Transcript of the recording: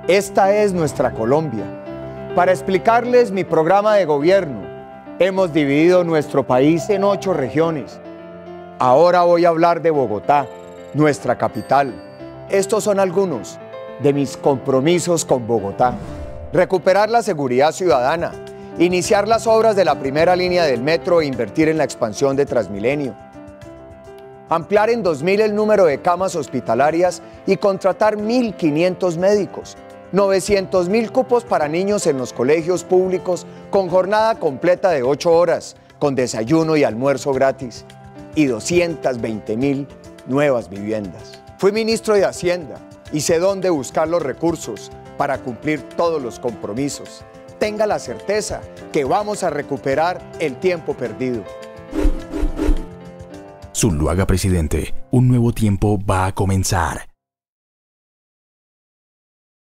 Esta es nuestra Colombia. Para explicarles mi programa de gobierno, hemos dividido nuestro país en 8 regiones. Ahora voy a hablar de Bogotá, nuestra capital. Estos son algunos de mis compromisos con Bogotá. Recuperar la seguridad ciudadana, iniciar las obras de la primera línea del metro e invertir en la expansión de Transmilenio. Ampliar en 2.000 el número de camas hospitalarias y contratar 1.500 médicos. 900.000 cupos para niños en los colegios públicos con jornada completa de 8 horas, con desayuno y almuerzo gratis. Y 220.000 nuevas viviendas. Fui ministro de Hacienda y sé dónde buscar los recursos para cumplir todos los compromisos. Tenga la certeza que vamos a recuperar el tiempo perdido. Zuluaga presidente, un nuevo tiempo va a comenzar.